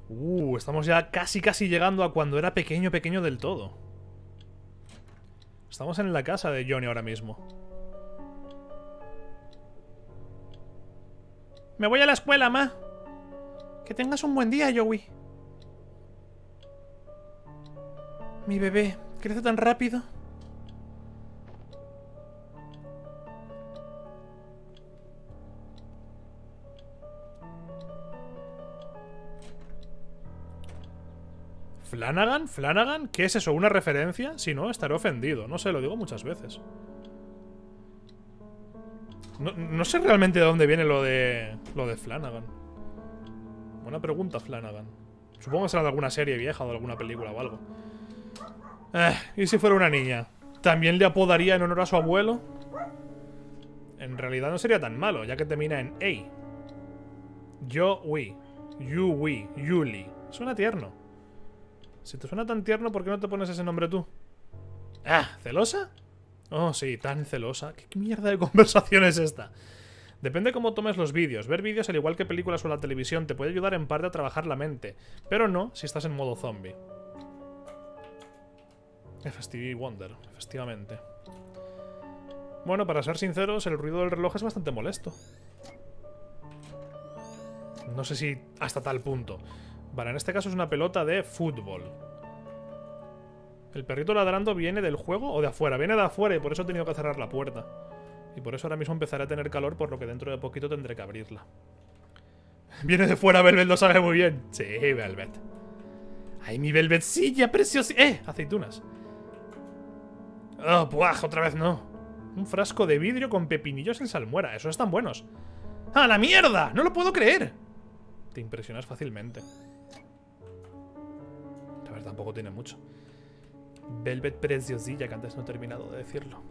Estamos ya casi llegando a cuando era pequeño del todo. Estamos en la casa de Johnny ahora mismo. Me voy a la escuela, ma. Que tengas un buen día, Joey. Mi bebé, crece tan rápido. ¿Flanagan? ¿Flanagan? ¿Qué es eso? ¿Una referencia? Si no, estaré ofendido. No sé, lo digo muchas veces. No sé realmente de dónde viene lo de Flanagan. Buena pregunta, Flanagan. Supongo que será de alguna serie vieja o de alguna película o algo. ¿Y si fuera una niña? ¿También le apodaría en honor a su abuelo? En realidad no sería tan malo, ya que termina en A. Yo, we. You, we. Yuli. Suena tierno. Si te suena tan tierno, ¿por qué no te pones ese nombre tú? ¿Celosa? Oh, sí, tan celosa. ¿Qué mierda de conversación es esta? Depende cómo tomes los vídeos. Ver vídeos, al igual que películas o la televisión, te puede ayudar en parte a trabajar la mente. Pero no si estás en modo zombie. Stevie Wonder, efectivamente. Bueno, para ser sinceros, el ruido del reloj es bastante molesto. No sé si hasta tal punto. Vale, en este caso es una pelota de fútbol. ¿El perrito ladrando viene del juego o de afuera? Viene de afuera y por eso he tenido que cerrar la puerta. Y por eso ahora mismo empezaré a tener calor, por lo que dentro de poquito tendré que abrirla. Viene de fuera, Velvet lo sabe muy bien. Sí, Velvet. ¡Ay, mi Velvetcilla preciosa! Aceitunas. ¡Oh, puaj! Otra vez no. Un frasco de vidrio con pepinillos en salmuera. Esos están buenos. ¡Ah, la mierda! ¡No lo puedo creer! Te impresionas fácilmente. A ver, tampoco tiene mucho. Velvet preciosilla, que antes no he terminado de decirlo.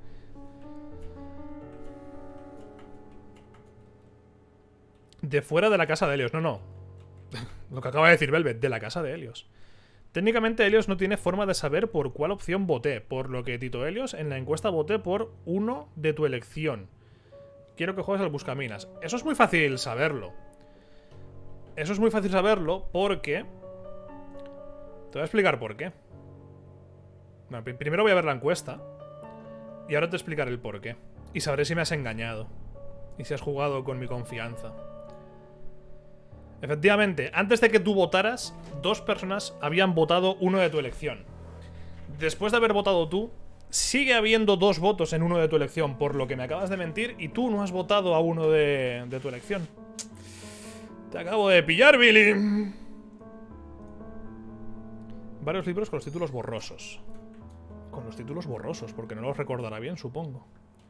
De fuera de la casa de Helios. No. Lo que acaba de decir Velvet, de la casa de Helios. Técnicamente Helios no tiene forma de saber por cuál opción voté, por lo que Tito Helios en la encuesta voté por uno de tu elección. Quiero que juegues al Buscaminas. Eso es muy fácil saberlo. Eso es muy fácil saberlo porque... Te voy a explicar por qué. Bueno, primero voy a ver la encuesta y ahora te explicaré el por qué. Y sabré si me has engañado y si has jugado con mi confianza. Efectivamente, antes de que tú votaras, 2 personas habían votado uno de tu elección. Después de haber votado tú, sigue habiendo 2 votos en uno de tu elección, por lo que me acabas de mentir y tú no has votado a uno de tu elección. Te acabo de pillar, Billy. Varios libros con los títulos borrosos. Con los títulos borrosos, porque no los recordará bien, supongo.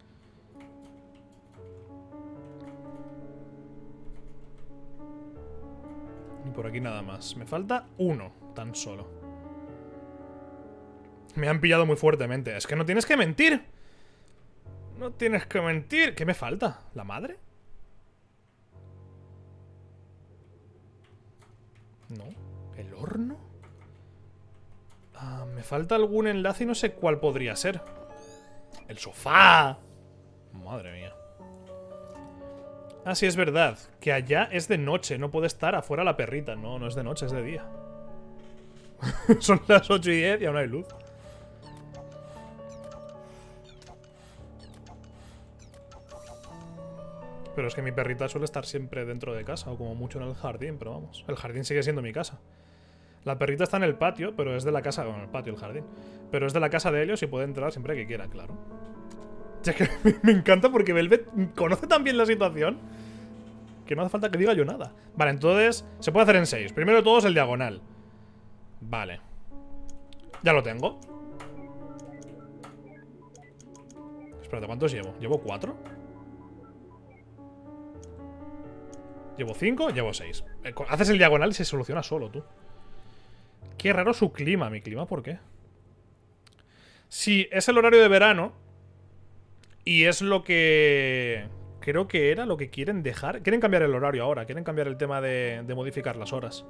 Y por aquí nada más. Me falta uno, tan solo. Me han pillado muy fuertemente. Es que no tienes que mentir. No tienes que mentir. ¿Qué me falta? ¿La madre? No. ¿El horno? Me falta algún enlace y no sé cuál podría ser. ¡El sofá! Madre mía. Ah, sí, es verdad. Que allá es de noche. No puede estar afuera la perrita. No, no es de noche, es de día. Son las 8:10 y aún no hay luz. Pero es que mi perrita suele estar siempre dentro de casa, o como mucho en el jardín, pero vamos. El jardín sigue siendo mi casa. La perrita está en el patio, pero es de la casa... Bueno, el patio, el jardín. Pero es de la casa de Helios y puede entrar siempre que quiera, claro. Ya que me encanta porque Velvet conoce tan bien la situación que no hace falta que diga yo nada. Vale, entonces se puede hacer en 6. Primero de todo es el diagonal. Vale. Ya lo tengo. Espérate, ¿cuántos llevo? ¿Llevo 4? ¿Llevo 5? Llevo 6. Haces el diagonal y se soluciona solo, tú. Qué raro su clima. ¿Mi clima por qué? Sí, es el horario de verano. Y es lo que... Creo que era lo que quieren dejar. Quieren cambiar el horario ahora. Quieren cambiar el tema de modificar las horas.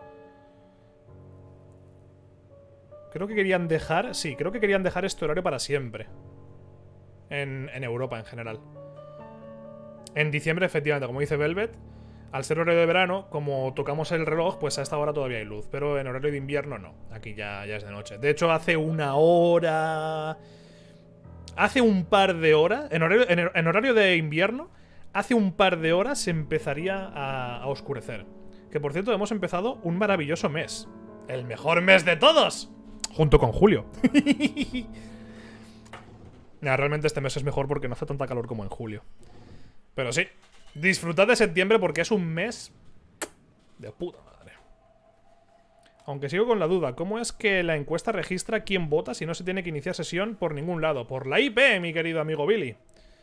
Creo que querían dejar... Sí, creo que querían dejar este horario para siempre. En Europa en general. En diciembre, efectivamente, como dice Velvet, Al ser horario de verano, como tocamos el reloj, pues a esta hora todavía hay luz. Pero en horario de invierno no. Aquí ya es de noche. De hecho, hace una hora... Hace un par de horas... En horario de invierno, hace un par de horas se empezaría a oscurecer. Que por cierto, hemos empezado un maravilloso mes. ¡El mejor mes de todos! Junto con julio. Nah, realmente este mes es mejor porque no hace tanta calor como en julio. Pero sí, disfrutad de septiembre porque es un mes de puta madre. Aunque sigo con la duda, ¿cómo es que la encuesta registra quién vota si no se tiene que iniciar sesión por ningún lado? Por la IP, mi querido amigo Billy.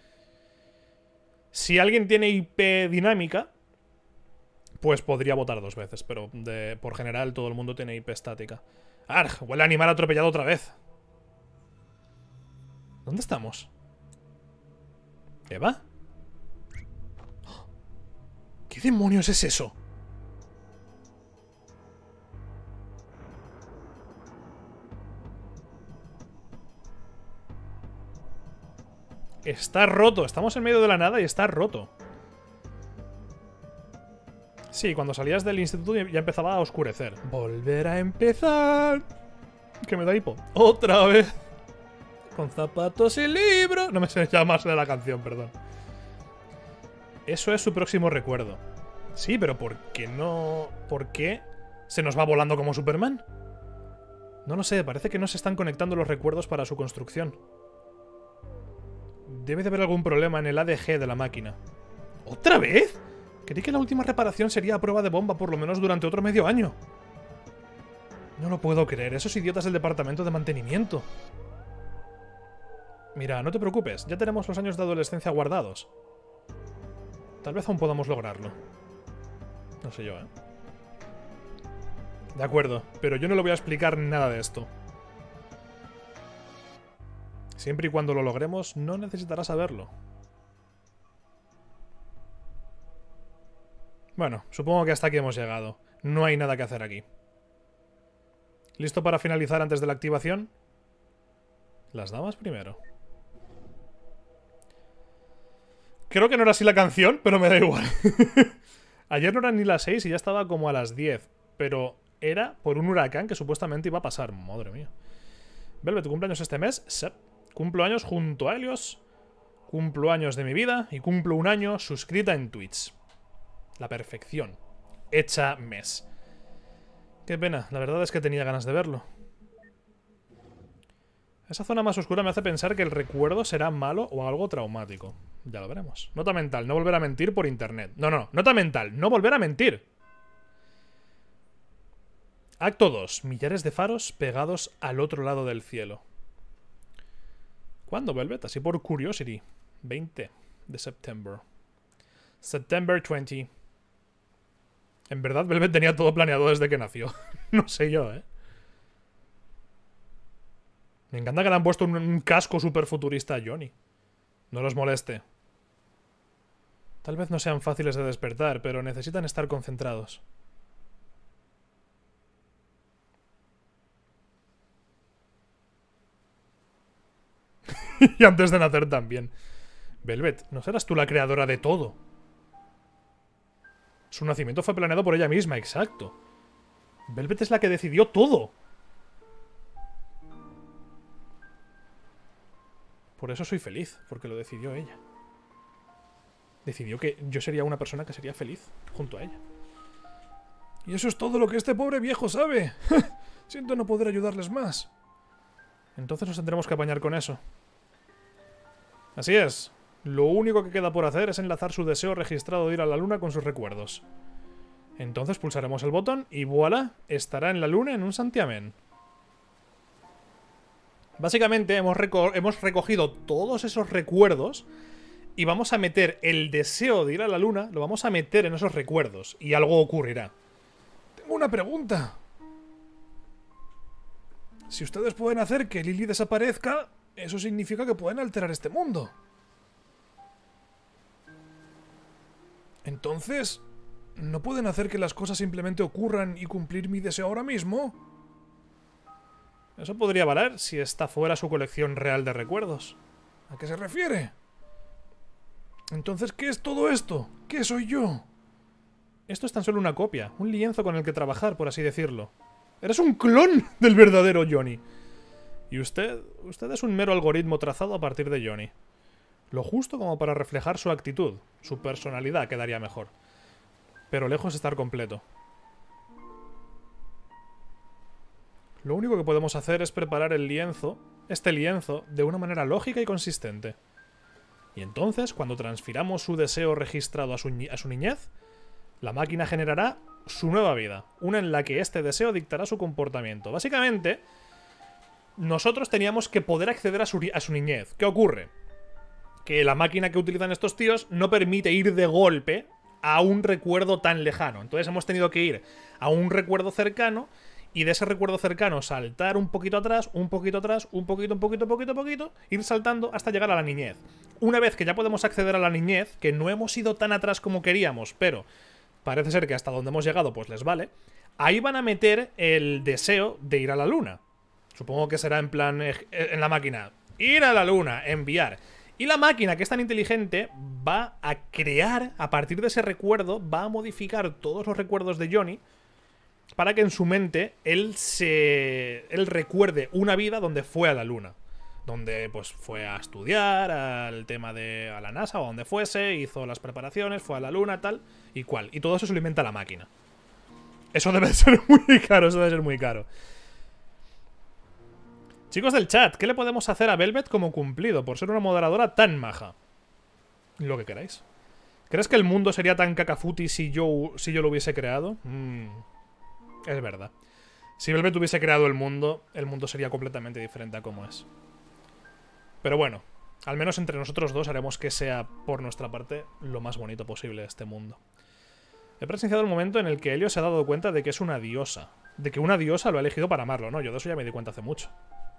Si alguien tiene IP dinámica, pues podría votar 2 veces, pero por general todo el mundo tiene IP estática. ¡Arg! Huele a animal atropellado otra vez. ¿Dónde estamos? ¿Eva? ¿Qué demonios es eso? Está roto. Estamos en medio de la nada y está roto. Sí, cuando salías del instituto ya empezaba a oscurecer. Volver a empezar. Que me da hipo. Otra vez. Con zapatos y libros. No me sé ya más de la canción, perdón. Eso es su próximo recuerdo. Sí, pero ¿por qué no...? ¿Por qué se nos va volando como Superman? No lo sé, parece que no se están conectando los recuerdos para su construcción. Debe de haber algún problema en el ADG de la máquina. ¿Otra vez? Creí que la última reparación sería a prueba de bomba por lo menos durante otro medio año. No lo puedo creer, esos idiotas del departamento de mantenimiento. Mira, no te preocupes, ya tenemos los años de adolescencia guardados. Tal vez aún podamos lograrlo. No sé yo, ¿eh? De acuerdo, pero yo no le voy a explicar nada de esto. Siempre y cuando lo logremos, no necesitará saberlo. Bueno, supongo que hasta aquí hemos llegado. No hay nada que hacer aquí. ¿Listo para finalizar antes de la activación? Las damas primero. Creo que no era así la canción, pero me da igual. Ayer no eran ni las 6 y ya estaba como a las 10. Pero era por un huracán que supuestamente iba a pasar. Madre mía. Velvet, ¿tu cumpleaños este mes? Sep. Cumplo años junto a Helios. Cumplo años de mi vida. Y cumplo un año suscrita en Twitch. La perfección. Hecha mes. Qué pena. La verdad es que tenía ganas de verlo. Esa zona más oscura me hace pensar que el recuerdo será malo o algo traumático. Ya lo veremos. Nota mental, no volver a mentir por internet. No, nota mental, no volver a mentir. Acto 2. Millares de faros pegados al otro lado del cielo. ¿Cuándo, Velvet? Así por Curiosity. 20 de septiembre. September 20. En verdad, Velvet tenía todo planeado desde que nació. No sé yo, ¿eh? Me encanta que le han puesto un casco super futurista a Johnny. No los moleste. Tal vez no sean fáciles de despertar, pero necesitan estar concentrados. Y antes de nacer también. Velvet, ¿no serás tú la creadora de todo? Su nacimiento fue planeado por ella misma, exacto. Velvet es la que decidió todo. Por eso soy feliz, porque lo decidió ella. Decidió que yo sería una persona que sería feliz junto a ella. Y eso es todo lo que este pobre viejo sabe. Siento no poder ayudarles más. Entonces nos tendremos que apañar con eso. Así es. Lo único que queda por hacer es enlazar su deseo registrado de ir a la luna con sus recuerdos. Entonces pulsaremos el botón y voilà, estará en la luna en un santiamén. Básicamente hemos recogido todos esos recuerdos y vamos a meter el deseo de ir a la luna, lo vamos a meter en esos recuerdos y algo ocurrirá. Tengo una pregunta. Si ustedes pueden hacer que Lily desaparezca, eso significa que pueden alterar este mundo. Entonces, ¿no pueden hacer que las cosas simplemente ocurran y cumplir mi deseo ahora mismo? Eso podría valer si está fuera su colección real de recuerdos. ¿A qué se refiere? Entonces, ¿qué es todo esto? ¿Qué soy yo? Esto es tan solo una copia, un lienzo con el que trabajar, por así decirlo. Eres un clon del verdadero Johnny. Y usted es un mero algoritmo trazado a partir de Johnny. Lo justo como para reflejar su actitud, su personalidad quedaría mejor. Pero lejos de estar completo. Lo único que podemos hacer es preparar este lienzo, de una manera lógica y consistente. Y entonces, cuando transfiramos su deseo registrado a su niñez, la máquina generará su nueva vida, una en la que este deseo dictará su comportamiento. Básicamente, nosotros teníamos que poder acceder a su niñez. ¿Qué ocurre? Que la máquina que utilizan estos tíos no permite ir de golpe a un recuerdo tan lejano. Entonces hemos tenido que ir a un recuerdo cercano y de ese recuerdo cercano saltar un poquito atrás, un poquito atrás, un poquito, ir saltando hasta llegar a la niñez. Una vez que ya podemos acceder a la niñez, que no hemos ido tan atrás como queríamos, pero parece ser que hasta donde hemos llegado pues les vale, ahí van a meter el deseo de ir a la luna. Supongo que será en plan, en la máquina, ir a la luna, enviar. Y la máquina, que es tan inteligente, va a crear, a partir de ese recuerdo, va a modificar todos los recuerdos de Johnny para que en su mente él recuerde una vida donde fue a la luna. Donde pues fue a estudiar, a la NASA o a donde fuese, hizo las preparaciones, fue a la luna, tal y cual. Y todo eso se lo inventa la máquina. Eso debe ser muy caro, eso debe ser muy caro. Chicos del chat, ¿qué le podemos hacer a Velvet como cumplido por ser una moderadora tan maja? Lo que queráis. ¿Crees que el mundo sería tan cacafuti si yo lo hubiese creado? Es verdad. Si Velvet hubiese creado el mundo sería completamente diferente a como es. Pero bueno, al menos entre nosotros dos haremos que sea, por nuestra parte, lo más bonito posible este mundo. He presenciado el momento en el que Helio se ha dado cuenta de que es una diosa. De que una diosa lo ha elegido para amarlo, ¿no? Yo de eso ya me di cuenta hace mucho.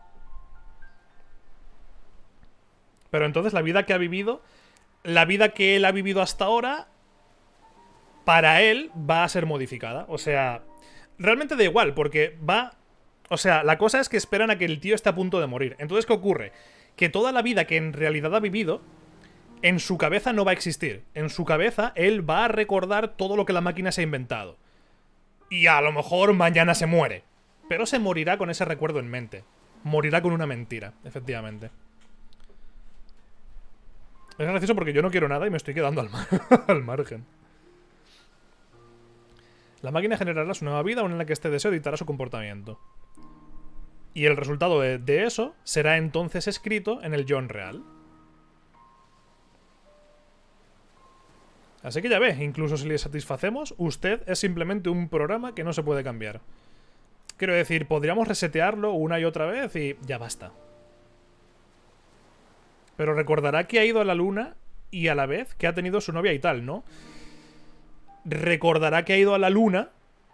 Pero entonces la vida que ha vivido, la vida que él ha vivido hasta ahora, para él va a ser modificada. O sea, realmente da igual, porque va... O sea, la cosa es que esperan a que el tío esté a punto de morir. Entonces, ¿qué ocurre? Que toda la vida que en realidad ha vivido, en su cabeza no va a existir. En su cabeza, él va a recordar todo lo que la máquina se ha inventado. Y a lo mejor mañana se muere. Pero se morirá con ese recuerdo en mente. Morirá con una mentira, efectivamente. Es gracioso porque yo no quiero nada y me estoy quedando al margen. La máquina generará su nueva vida, una en la que este deseo dictará su comportamiento. Y el resultado de eso será entonces escrito en el John real. Así que ya ve, incluso si le satisfacemos, usted es simplemente un programa que no se puede cambiar. Quiero decir, podríamos resetearlo una y otra vez y ya basta. Pero recordará que ha ido a la luna y a la vez que ha tenido su novia y tal, ¿no? Recordará que ha ido a la luna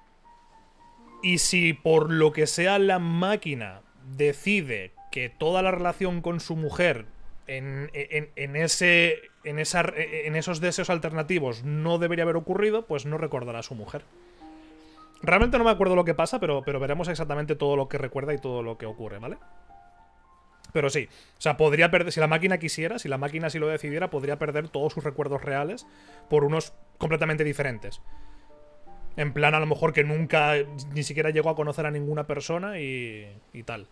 y si por lo que sea la máquina decide que toda la relación con su mujer en esos deseos alternativos no debería haber ocurrido, pues no recordará a su mujer. Realmente no me acuerdo lo que pasa, pero veremos exactamente todo lo que recuerda y todo lo que ocurre, ¿vale? Pero sí, o sea, podría perder, si la máquina quisiera, si la máquina sí lo decidiera, podría perder todos sus recuerdos reales por unos completamente diferentes. En plan, a lo mejor que nunca, ni siquiera llegó a conocer a ninguna persona y tal.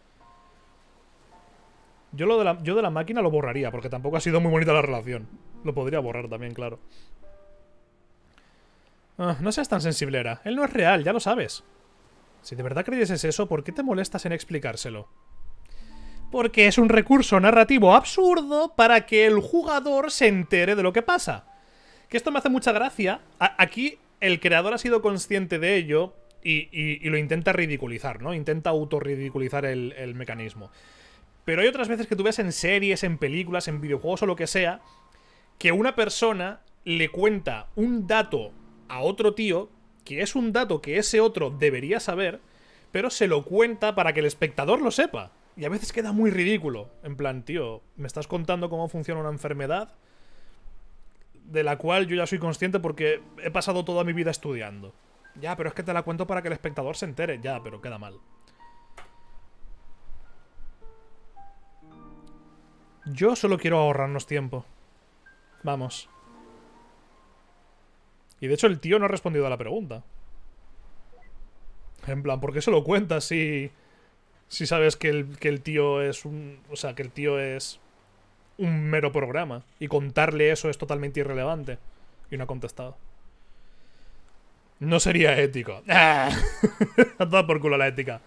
Yo de la máquina lo borraría, porque tampoco ha sido muy bonita la relación. Lo podría borrar también, claro. No seas tan sensiblera. Él no es real, ya lo sabes. Si de verdad creyeses eso, ¿por qué te molestas en explicárselo? Porque es un recurso narrativo absurdo para que el jugador se entere de lo que pasa. Que esto me hace mucha gracia. Aquí el creador ha sido consciente de ello y lo intenta ridiculizar, ¿no? Intenta autorridiculizar el mecanismo. Pero hay otras veces que tú ves en series, en películas, en videojuegos o lo que sea, que una persona le cuenta un dato a otro tío, que es un dato que ese otro debería saber, pero se lo cuenta para que el espectador lo sepa. Y a veces queda muy ridículo. En plan, tío, ¿me estás contando cómo funciona una enfermedad? De la cual yo ya soy consciente porque he pasado toda mi vida estudiando. Ya, pero es que te la cuento para que el espectador se entere. Ya, pero queda mal. Yo solo quiero ahorrarnos tiempo. Vamos. Y de hecho el tío no ha respondido a la pregunta. En plan, ¿por qué se lo cuentas si sabes que el tío es un... O sea, que el tío es un mero programa? Y contarle eso es totalmente irrelevante. Y no ha contestado. No sería ético. ¡Ah! A toda por culo la ética.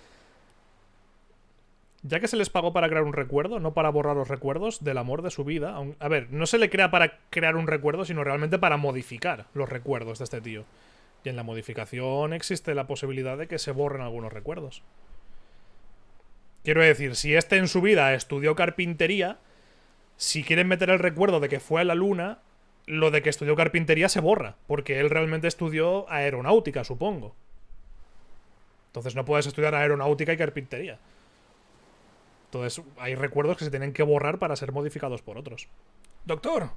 Ya que se les pagó para crear un recuerdo, no para borrar los recuerdos del amor de su vida. A ver, no se le crea para crear un recuerdo, sino realmente para modificar los recuerdos de este tío. Y en la modificación existe la posibilidad de que se borren algunos recuerdos. Quiero decir, si este en su vida estudió carpintería, si quieren meter el recuerdo de que fue a la luna, lo de que estudió carpintería se borra, porque él realmente estudió aeronáutica, supongo. Entonces no puedes estudiar aeronáutica y carpintería. Entonces hay recuerdos que se tienen que borrar para ser modificados por otros. Doctor,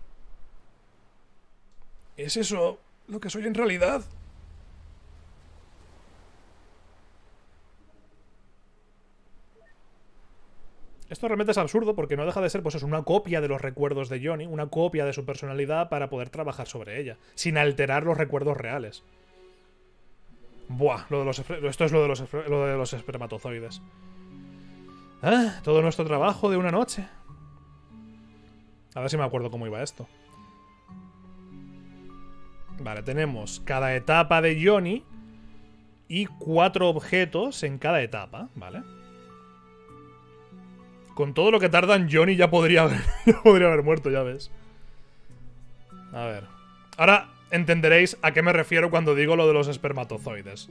¿es eso lo que soy en realidad? Esto realmente es absurdo porque no deja de ser, pues es una copia de los recuerdos de Johnny, una copia de su personalidad para poder trabajar sobre ella, sin alterar los recuerdos reales. Buah, esto es lo de los espermatozoides. Ah, todo nuestro trabajo de una noche. A ver si me acuerdo cómo iba esto. Vale, tenemos cada etapa de Johnny y 4 objetos en cada etapa, ¿vale? Con todo lo que tardan, Johnny ya podría haber muerto, ya ves. A ver. Ahora entenderéis a qué me refiero cuando digo lo de los espermatozoides.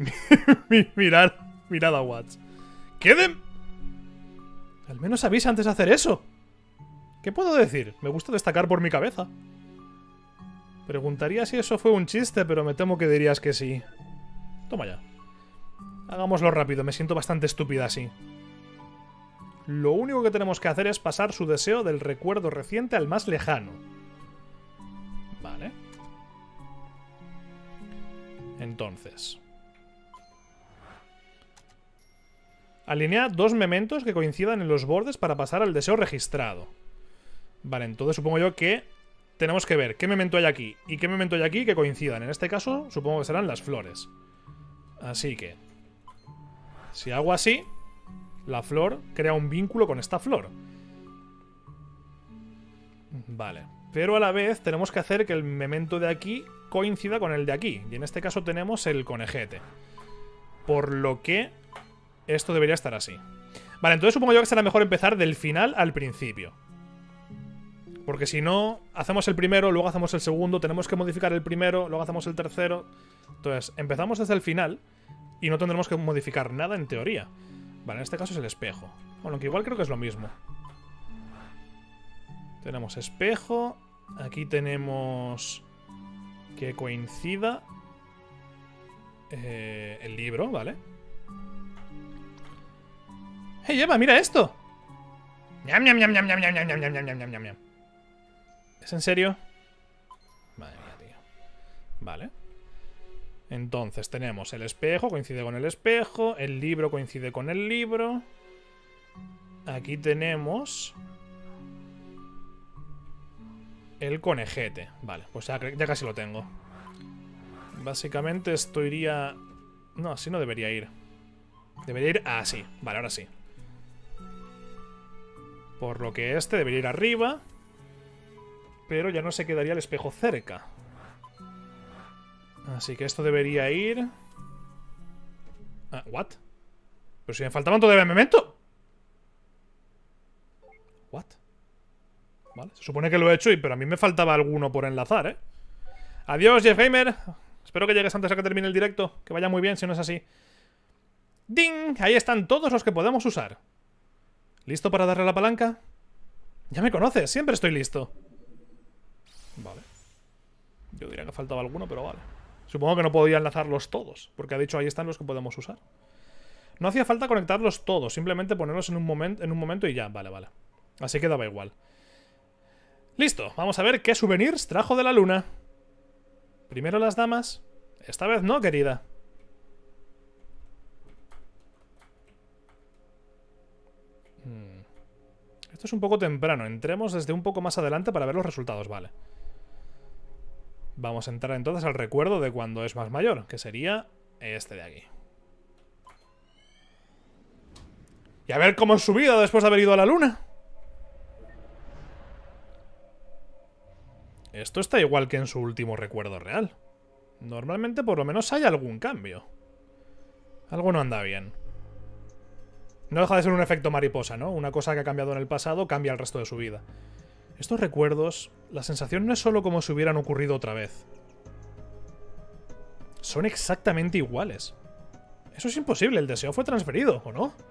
Mirad a Watts. ¡Queden! Al menos avisa antes de hacer eso. ¿Qué puedo decir? Me gusta destacar por mi cabeza. Preguntaría si eso fue un chiste, pero me temo que dirías que sí. Toma ya. Hagámoslo rápido, me siento bastante estúpida así. Lo único que tenemos que hacer es pasar su deseo del recuerdo reciente al más lejano. Vale. Entonces. Alinea 2 mementos que coincidan en los bordes para pasar al deseo registrado. Vale, entonces supongo yo que tenemos que ver qué memento hay aquí y qué memento hay aquí que coincidan. En este caso, supongo que serán las flores. Así que... si hago así... la flor crea un vínculo con esta flor. Vale. Pero a la vez tenemos que hacer que el memento de aquí coincida con el de aquí. Y en este caso tenemos el conejete. Por lo que esto debería estar así. Vale, entonces supongo yo que será mejor empezar del final al principio. Porque si no, hacemos el primero, luego hacemos el segundo, tenemos que modificar el primero, luego hacemos el tercero. Entonces, empezamos desde el final y no tendremos que modificar nada en teoría. Vale, en este caso es el espejo. Bueno, que igual creo que es lo mismo. Tenemos espejo. Aquí tenemos que coincida el libro, ¿vale? ¡Hey, Eva, mira esto! ¡Ñam, ñam, ñam, ñam, ñam, ñam, ñam, ñam, ñam, ñam, ñam, ñam! ¿Es en serio? Madre mía, tío. Vale. Entonces tenemos el espejo, coincide con el espejo. El libro coincide con el libro. Aquí tenemos el conejete. Vale, pues ya casi lo tengo. Básicamente esto iría... no, así no debería ir. Debería ir así. Vale, ahora sí. Por lo que este debería ir arriba. Pero ya no se quedaría el espejo cerca. Así que esto debería ir... ¿what? Pero si me faltaban todavía memento. ¿What? Vale, se supone que lo he hecho, pero a mí me faltaba alguno por enlazar, ¿eh? Adiós, Jeff Gamer. Espero que llegues antes a que termine el directo. Que vaya muy bien, si no es así. ¡Ding! Ahí están todos los que podemos usar. ¿Listo para darle a la palanca? Ya me conoces, siempre estoy listo. Vale. Yo diría que faltaba alguno, pero vale. Supongo que no podía enlazarlos todos, porque ha dicho ahí están los que podemos usar. No hacía falta conectarlos todos, simplemente ponerlos en un momento y ya. Vale, vale. Así que daba igual. Listo, vamos a ver qué souvenirs trajo de la luna. Primero las damas. Esta vez no, querida. Esto es un poco temprano. Entremos desde un poco más adelante para ver los resultados, vale. Vamos a entrar entonces al recuerdo de cuando es más mayor, que sería este de aquí. Y a ver cómo es su vida después de haber ido a la luna. Esto está igual que en su último recuerdo real. Normalmente por lo menos hay algún cambio. Algo no anda bien. No deja de ser un efecto mariposa, ¿no? Una cosa que ha cambiado en el pasado cambia el resto de su vida. Estos recuerdos, la sensación no es solo como si hubieran ocurrido otra vez. Son exactamente iguales. Eso es imposible, el deseo fue transferido, ¿o no?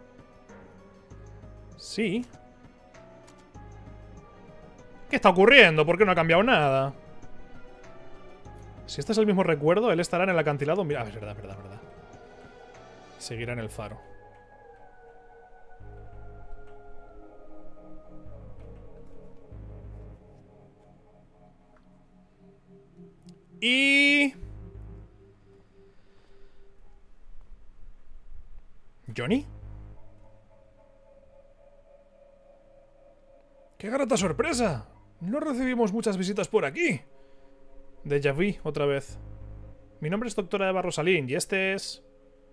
Sí. ¿Qué está ocurriendo? ¿Por qué no ha cambiado nada? Si este es el mismo recuerdo, él estará en el acantilado. Mira, es verdad, verdad, verdad. Seguirá en el faro. Y... ¿Johnny? ¡Qué grata sorpresa! No recibimos muchas visitas por aquí. Déjà vu, otra vez. Mi nombre es doctora Eva Rosalín y este es...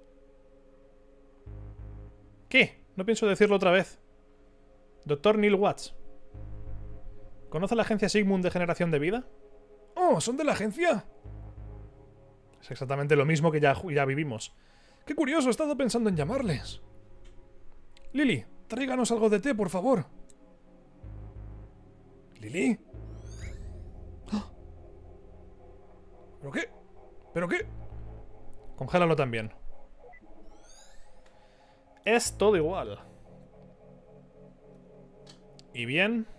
¿Qué? No pienso decirlo otra vez. Doctor Neil Watts. ¿Conoce la agencia Sigmund de generación de vida? ¡Oh! ¿Son de la agencia? Es exactamente lo mismo que ya vivimos. ¡Qué curioso! He estado pensando en llamarles. Lily, tráiganos algo de té, por favor. ¿Lily? ¡Ah! ¿Pero qué? ¿Pero qué? Congélalo también. Es todo igual. Y bien...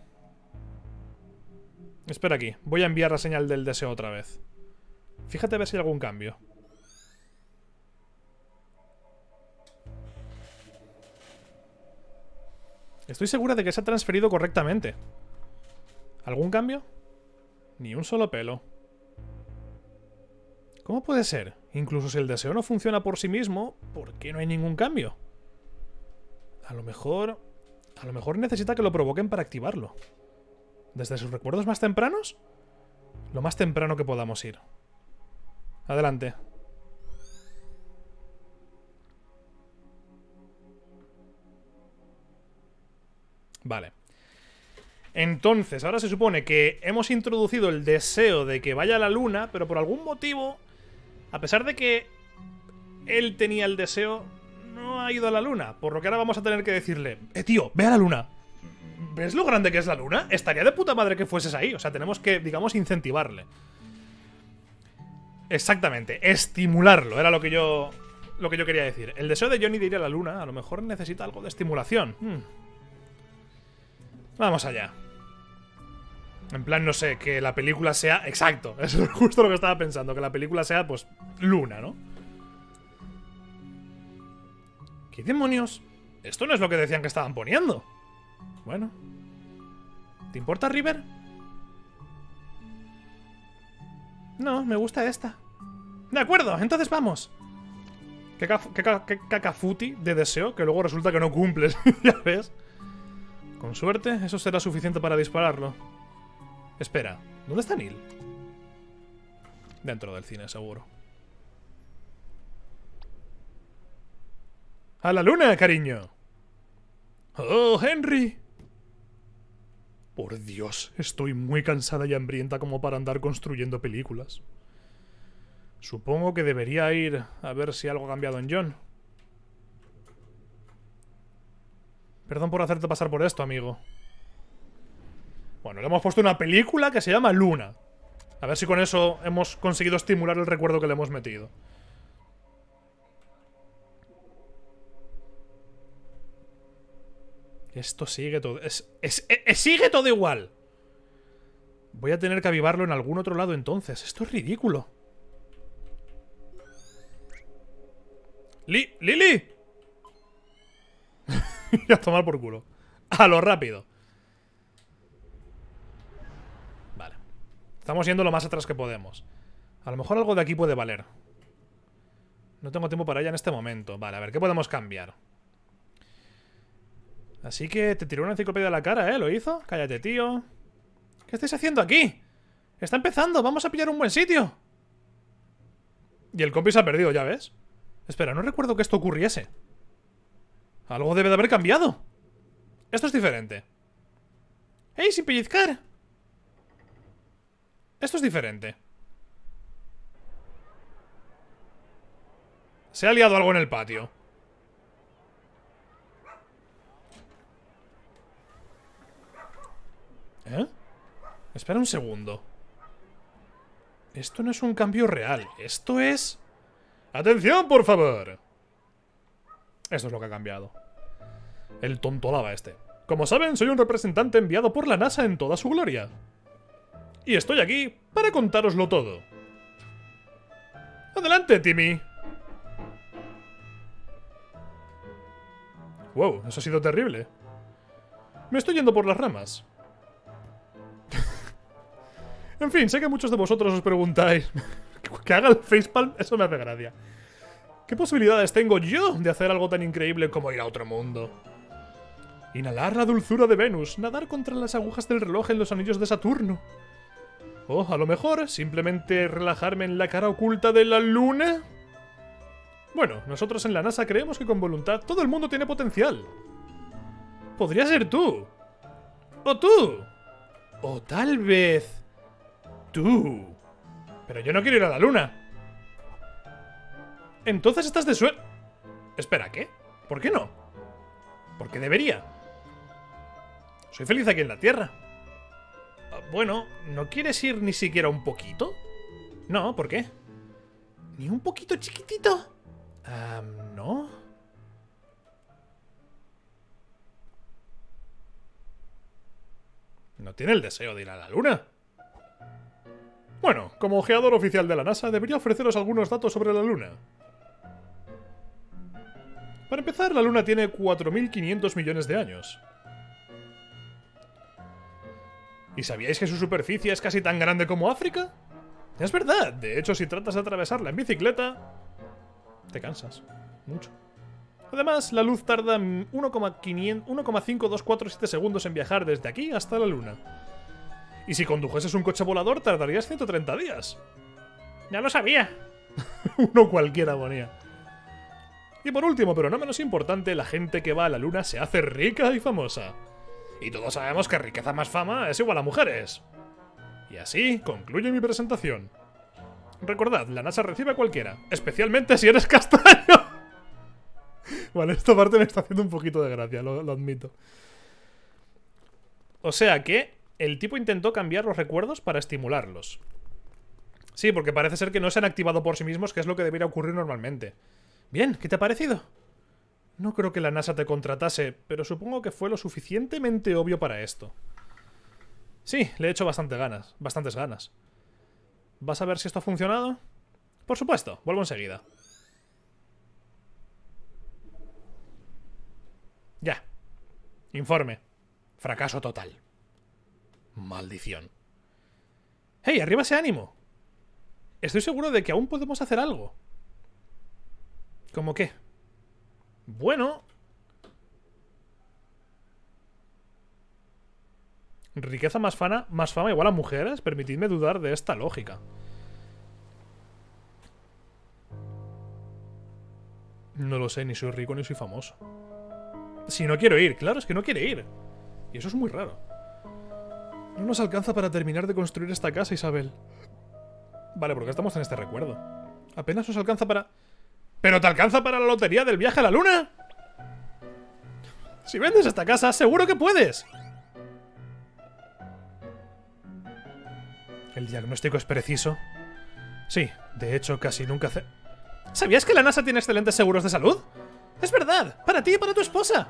Espera aquí. Voy a enviar la señal del deseo otra vez. Fíjate a ver si hay algún cambio. Estoy segura de que se ha transferido correctamente. ¿Algún cambio? Ni un solo pelo. ¿Cómo puede ser? Incluso si el deseo no funciona por sí mismo, ¿por qué no hay ningún cambio? A lo mejor necesita que lo provoquen para activarlo. ¿Desde sus recuerdos más tempranos? Lo más temprano que podamos ir. Adelante. Vale. Entonces, ahora se supone que hemos introducido el deseo de que vaya a la luna, pero por algún motivo, a pesar de que él tenía el deseo, no ha ido a la luna. Por lo que ahora vamos a tener que decirle, tío, ve a la luna. ¿Ves lo grande que es la luna? Estaría de puta madre que fueses ahí. O sea, tenemos que, digamos, incentivarle. Exactamente, estimularlo. Era lo que yo quería decir. El deseo de Johnny de ir a la luna a lo mejor necesita algo de estimulación. Vamos allá. En plan, no sé, que la película sea... Exacto, eso es justo lo que estaba pensando. Que la película sea, pues, luna, ¿no? ¿Qué demonios? Esto no es lo que decían que estaban poniendo. Bueno. ¿Te importa, River? No, me gusta esta. De acuerdo, entonces vamos. Qué cacafuti de deseo, que luego resulta que no cumples. Ya ves. Con suerte, eso será suficiente para dispararlo. Espera, ¿dónde está Neil? Dentro del cine, seguro. ¡A la luna, cariño! ¡Oh, Henry! Por Dios, estoy muy cansada y hambrienta como para andar construyendo películas. Supongo que debería ir a ver si algo ha cambiado en John. Perdón por hacerte pasar por esto, amigo. Bueno, le hemos puesto una película que se llama Luna. A ver si con eso hemos conseguido estimular el recuerdo que le hemos metido. Esto sigue todo... sigue todo igual. Voy a tener que avivarlo en algún otro lado entonces. Esto es ridículo. ¡Lily! Y a tomar por culo. A lo rápido. Vale. Estamos yendo lo más atrás que podemos. A lo mejor algo de aquí puede valer. No tengo tiempo para ella en este momento. Vale, a ver, ¿qué podemos cambiar? Así que te tiró una enciclopedia a la cara, ¿eh? ¿Lo hizo? Cállate, tío. ¿Qué estáis haciendo aquí? ¡Está empezando! ¡Vamos a pillar un buen sitio! Y el compi se ha perdido, ¿ya ves? Espera, no recuerdo que esto ocurriese. Algo debe de haber cambiado. Esto es diferente. ¡Ey, sin pellizcar! Esto es diferente. Se ha liado algo en el patio. ¿Eh? Espera un segundo. Esto no es un cambio real. Esto es... ¡Atención, por favor! Esto es lo que ha cambiado. El tontolaba este. Como saben, soy un representante enviado por la NASA en toda su gloria. Y estoy aquí para contároslo todo. ¡Adelante, Timmy! Wow, eso ha sido terrible. Me estoy yendo por las ramas. En fin, sé que muchos de vosotros os preguntáis... que haga el facepalm, eso me hace gracia. ¿Qué posibilidades tengo yo de hacer algo tan increíble como ir a otro mundo? Inhalar la dulzura de Venus, nadar contra las agujas del reloj en los anillos de Saturno. O, a lo mejor, simplemente relajarme en la cara oculta de la luna. Bueno, nosotros en la NASA creemos que con voluntad todo el mundo tiene potencial. Podría ser tú. O tú. O tal vez... tú. Pero yo no quiero ir a la luna. Entonces estás de suerte. Espera, ¿qué? ¿Por qué no? ¿Por qué debería? Soy feliz aquí en la Tierra. Bueno, ¿no quieres ir ni siquiera un poquito? No, ¿por qué? ¿Ni un poquito chiquitito? ¿No? ¿No tiene el deseo de ir a la luna? Bueno, como ojeador oficial de la NASA, debería ofreceros algunos datos sobre la luna. Para empezar, la luna tiene 4.500 millones de años. ¿Y sabíais que su superficie es casi tan grande como África? Es verdad, de hecho, si tratas de atravesarla en bicicleta, te cansas mucho. Además, la luz tarda 1,5247 segundos en viajar desde aquí hasta la luna. Y si condujeses un coche volador, tardarías 130 días. ¡Ya lo sabía! Uno cualquiera ponía. Y por último, pero no menos importante, la gente que va a la luna se hace rica y famosa. Y todos sabemos que riqueza más fama es igual a mujeres. Y así concluye mi presentación. Recordad, la NASA recibe a cualquiera, especialmente si eres castaño. Vale, esta parte me está haciendo un poquito de gracia, lo admito. O sea que el tipo intentó cambiar los recuerdos para estimularlos. Sí, porque parece ser que no se han activado por sí mismos, que es lo que debería ocurrir normalmente. Bien, ¿qué te ha parecido? No creo que la NASA te contratase, pero supongo que fue lo suficientemente obvio para esto. Sí, le he hecho bastantes ganas. ¿Vas a ver si esto ha funcionado? Por supuesto, vuelvo enseguida. Ya. Informe. Fracaso total. Maldición. ¡Hey, arriba ese ánimo! Estoy seguro de que aún podemos hacer algo. ¿Cómo qué? Bueno... riqueza más fama igual a mujeres. Permitidme dudar de esta lógica. No lo sé, ni soy rico ni soy famoso. Si no quiero ir, claro, es que no quiere ir. Y eso es muy raro. No nos alcanza para terminar de construir esta casa, Isabel. Vale, porque estamos en este recuerdo. Apenas nos alcanza para... ¿Pero te alcanza para la lotería del viaje a la luna? Si vendes esta casa, seguro que puedes. ¿El diagnóstico es preciso? Sí, de hecho casi nunca hace... ¿Sabías que la NASA tiene excelentes seguros de salud? ¡Es verdad! ¡Para ti y para tu esposa!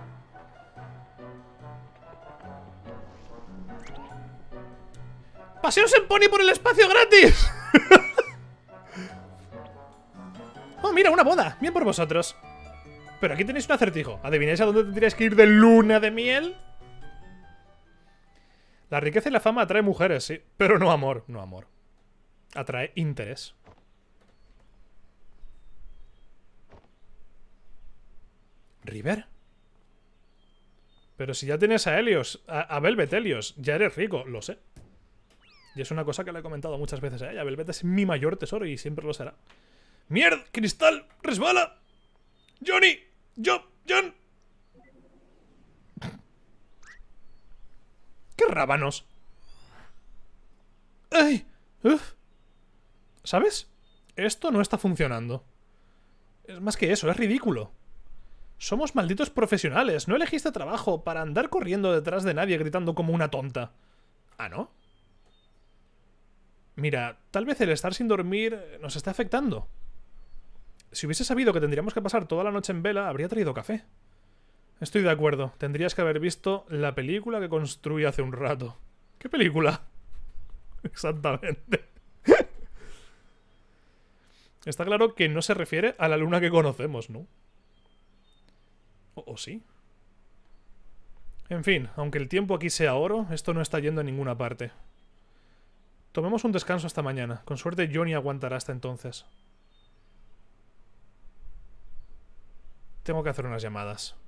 ¡Paseos en pony por el espacio gratis! ¡Oh, mira, una boda! Bien por vosotros. Pero aquí tenéis un acertijo. ¿Adivináis a dónde tendríais que ir de luna de miel? La riqueza y la fama atrae mujeres, sí. Pero no amor, no amor. Atrae interés. ¿River? Pero si ya tienes a Helios, a Velvet Helios, ya eres rico, lo sé. Y es una cosa que le he comentado muchas veces a ella. Velvet es mi mayor tesoro y siempre lo será. ¡Mierda! ¡Cristal! ¡Resbala! ¡Johnny! ¡John! ¡Qué rábanos! ¡Ay! ¡Uf! ¿Sabes? Esto no está funcionando. Es más que eso, es ridículo. Somos malditos profesionales. No elegiste trabajo para andar corriendo detrás de nadie gritando como una tonta. ¿Ah, no? Mira, tal vez el estar sin dormir nos está afectando. Si hubiese sabido que tendríamos que pasar toda la noche en vela, habría traído café. Estoy de acuerdo. Tendrías que haber visto la película que construí hace un rato. ¿Qué película? Exactamente. Está claro que no se refiere a la luna que conocemos, ¿no? ¿O sí? En fin, aunque el tiempo aquí sea oro, esto no está yendo a ninguna parte. Tomemos un descanso hasta mañana. Con suerte Johnny aguantará hasta entonces. Tengo que hacer unas llamadas.